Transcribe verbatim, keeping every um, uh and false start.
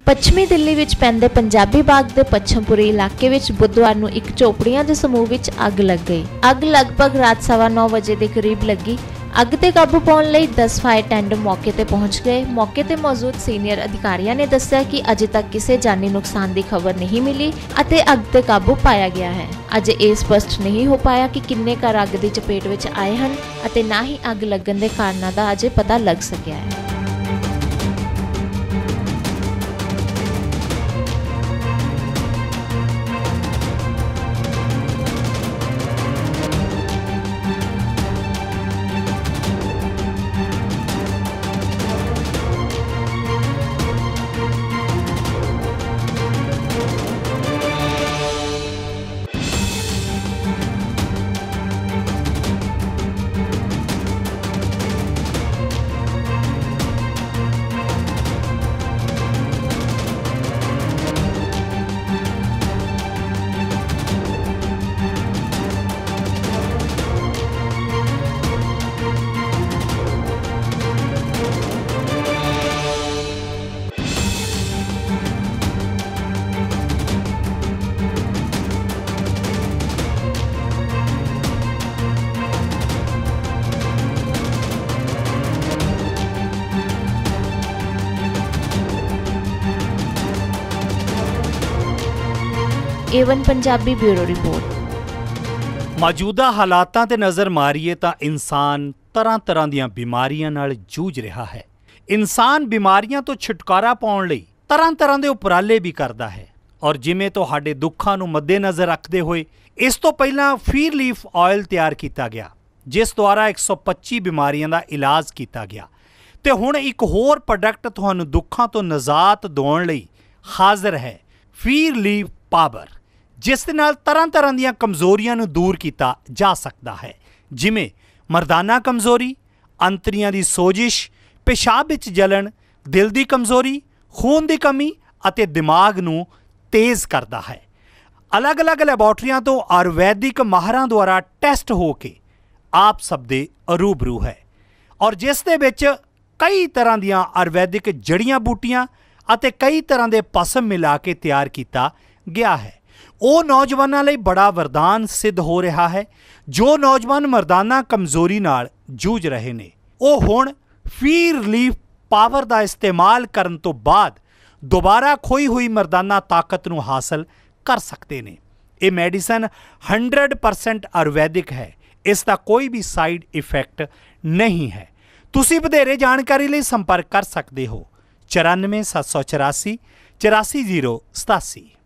पश्चिमी दिल्ली विच पैंदे पंजाबी बाग के पच्छमपुरी इलाके विच बुधवार नूं एक झोपड़ियां के समूह विच अग लग गई। अग लगभग रात सवा नौ बजे के करीब लगी। अग ते काबू पाउण लई दस फायर टेंडर मौके ते पहुंच गए। मौके ते मौजूद सीनियर अधिकारियों ने दस्सिया कि अजे तक किसी जानी नुकसान की खबर नहीं मिली अते अग ते काबू पाया गया है। अजे ये स्पष्ट नहीं हो पाया कि किन्ने घर अग की चपेट विच आए हैं अते ना ही अग लगन के कारणों का अजे पता लग सकिया है। एवन पंजाबी ब्यूरो रिपोर्ट। मौजूदा हालातां ते नज़र मारीए तां इंसान तरह तरह दीआं बीमारियां नाल जूझ रहा है। इंसान बीमारियां तो छुटकारा पाउण लई तरह तरह दे उपराले भी करदा है और जिवें तुहाडे दुखां नूं मद्देनज़र रखदे होए इस तो पहलां फीर लीफ ऑयल तैयार किया गया जिस द्वारा एक सौ पच्ची बीमारियां दा इलाज किया गया ते हुण एक होर प्रोडक्ट तुहानूं दुखां तो निजात दिवाउण लई हाज़र है, फीर लीफ पावर, जिस दे नाल तरह तरह दीआं कमज़ोरियां नूं दूर किया जा सकता है, जिमें मर्दाना कमज़ोरी, अंतरियां दी सोजिश, पेशाब विच जलन, दिल दी कमज़ोरी, खून दी कमी अते दिमाग नूं तेज़ करता है। अलग अलग लैबोरेटरियां तो आयुर्वैदिक माहरां द्वारा टैसट हो के आप सब दे रूबरू है और जिस दे विच कई तरह दीआं आयुर्वैदिक जड़ियां बूटियां अते कई तरह दे पसम मिला के तैयार किया गया है। ਉਹ नौजवानों ਲਈ बड़ा वरदान सिद्ध हो रहा है जो नौजवान मर्दाना कमज़ोरी नाल जूझ रहे ने। ਉਹ ਹੁਣ फीर लीफ पावर का इस्तेमाल करन तो बाद दोबारा खोई हुई मर्दाना ताकत नूं हासिल कर सकते ने। ये मैडिसन हंड्रड परसेंट आयुर्वैदिक है, इसका कोई भी साइड इफेक्ट नहीं है। तुसी वधेरे जानकारी लिए संपर्क कर सकते हो चौरानवे सत्त सौ चौरासी चौरासी जीरो सतासी।